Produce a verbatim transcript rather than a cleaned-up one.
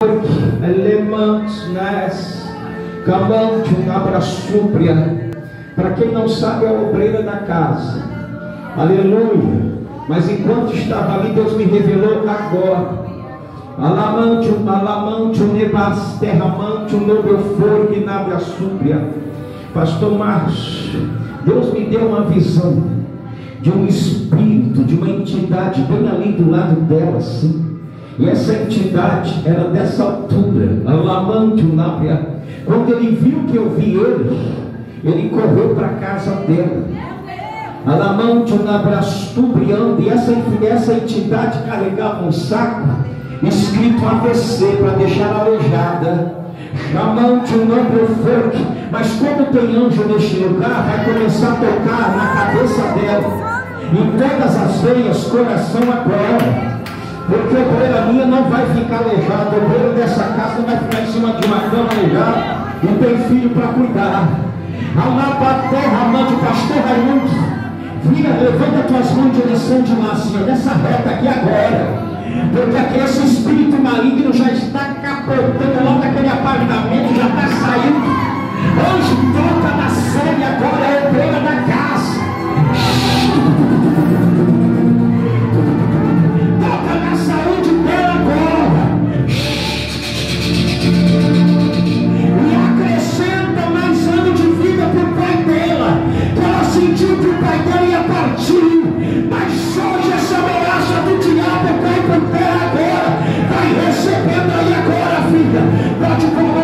Para quem não sabe, é a obreira da casa. Aleluia. Mas enquanto estava ali, Deus me revelou agora. Alamante, alamante, nebas, terramante, nobelfor, que nabe a súpria. Pastor Márcio, Deus me deu uma visão de um espírito, de uma entidade bem ali do lado dela, assim. E essa entidade era dessa altura. Alamante, nábia. Quando ele viu que eu vi ele, ele correu para a casa dela. Alamante, nabrastubriando. E essa, essa entidade carregava um saco escrito A V C para deixar aleijada. Chamante o nome folk. Mas como tem anjo neste lugar, vai começar a tocar na cabeça dela, em todas as veias, coração agora. Porque a obreira minha não vai ficar aleijada. A obreira dessa casa não vai ficar em cima de uma cama aleijada. E tem filho para cuidar. Alaba terra, mande o pastor Raimundo. Vira, levanta tuas mãos em direção de lá, Senhor, nessa reta aqui agora. Porque aqui esse espírito maligno já está capotando logo aquele apartamento, já está saindo. Anjo, toca na série agora, é a obreira da casa. Toca na saúde dela agora. E acrescenta mais anos de vida para o pai dela. Que ela sentiu que o pai dela ia partir. Mas hoje essa ameaça do diabo cai por terra agora. Vai recebendo aí agora, filha. Pode colocar.